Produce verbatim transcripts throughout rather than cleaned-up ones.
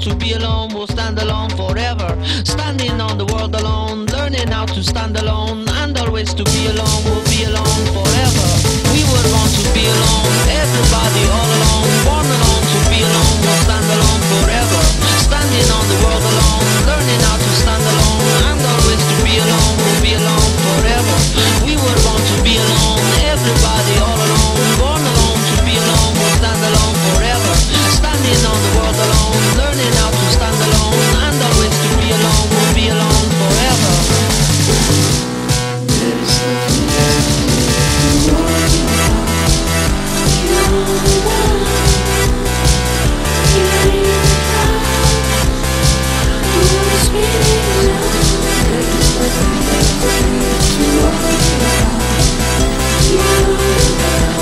to be alone, we'll stand alone forever. Standing on the world alone, learning how to stand alone, and always to be alone, we'll be alone forever. We would want to be alone, everybody all alone, born alone to be alone, we'll stand alone forever. Standing on the world alone, learning how to stand alone, and always to be alone, we'll be alone forever. We would want to be alone, everybody all alone, born alone to be alone, we'll stand alone forever. Standing on the world alone, learning how to stand alone, and always to be alone, we'll be alone forever. There's nothing left to worry about. You're on the run. You're in the clouds. You're spinning around. There's nothing left to worry about. You're on the run.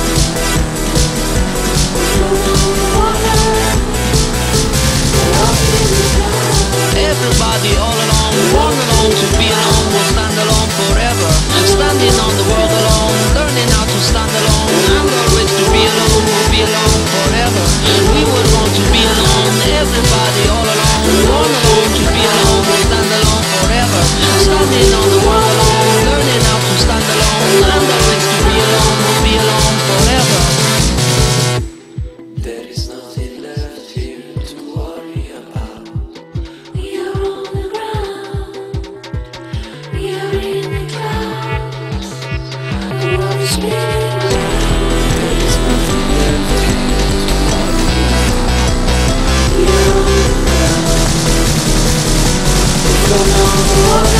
You're on the water. You're up in the clouds. Everybody all alone, born alone to be alone, we'll stand alone forever. Standing on the world alone, learning how to stand alone, and always to be alone, we'll be alone forever. We would want to be alone, everybody all alone, born alone to be alone, we'll stand alone forever. Standing on the world alone, learning how to stand alone, and always to be alone, we'll be alone forever. There is nothing left here to worry about. You're on the ground. You're in the clouds. The world is spinning around. There is nothing left here to worry about. You're on the ground. You're on the water.